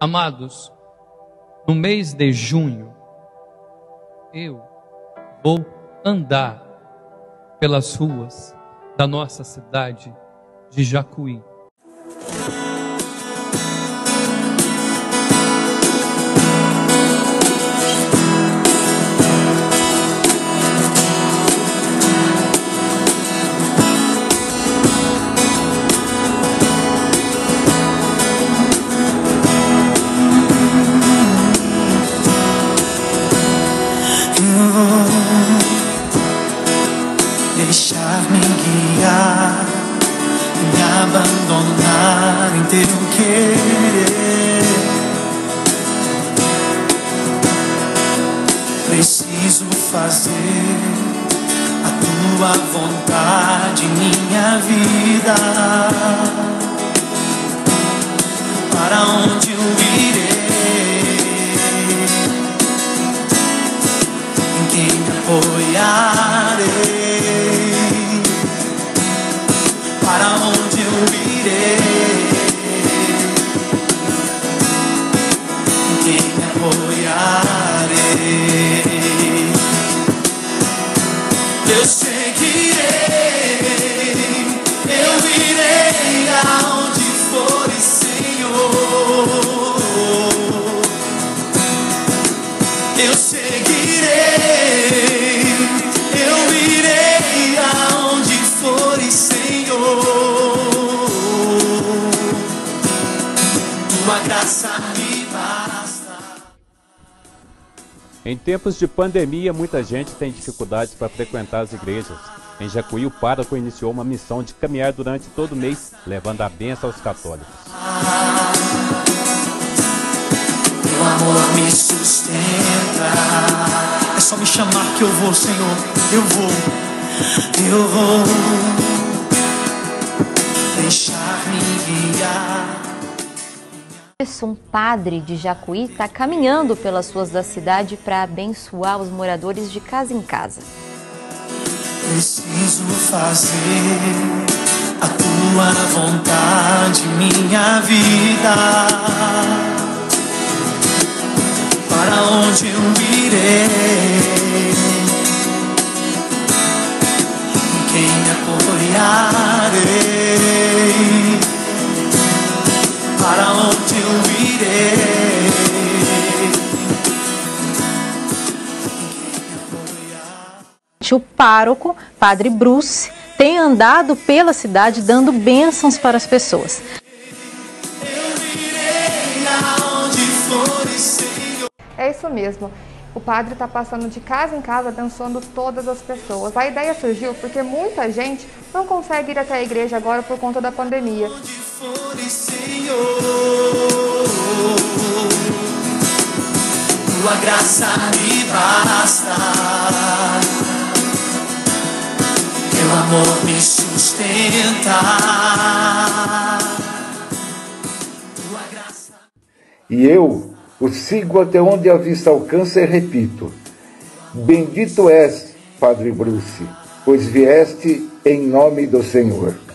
Amados, no mês de junho, eu vou andar pelas ruas da nossa cidade de Jacuí. Deixar-me guiar, me abandonar em teu querer. Preciso fazer a tua vontade, minha vida. Para onde eu irei? Em quem me apoiarei? Para onde eu irei? Em quem me apoiarei? Eu seguirei, eu irei aonde fores, Senhor. Eu seguirei, eu irei aonde fores, Senhor. Tua graça me basta. Em tempos de pandemia, muita gente tem dificuldades para frequentar as igrejas. Em Jacuí, o pároco iniciou uma missão de caminhar durante todo o mês, levando a bênção aos católicos. Teu amor me sustenta. É só me chamar que eu vou, Senhor. Eu vou deixar-me guiar. Um padre de Jacuí está caminhando pelas ruas da cidade para abençoar os moradores de casa em casa. Preciso fazer a tua vontade, minha vida. Para onde eu irei? Em quem me apoiarei? Para onde eu irei? O pároco, Padre Bruce, tem andado pela cidade dando bênçãos para as pessoas. É isso mesmo. O padre está passando de casa em casa abençoando todas as pessoas. A ideia surgiu porque muita gente não consegue ir até a igreja agora por conta da pandemia. Tua graça me basta. Teu amor me sustenta. Tua graça... E eu o sigo até onde a vista alcança e repito: bendito és, Padre Bruce, pois vieste em nome do Senhor.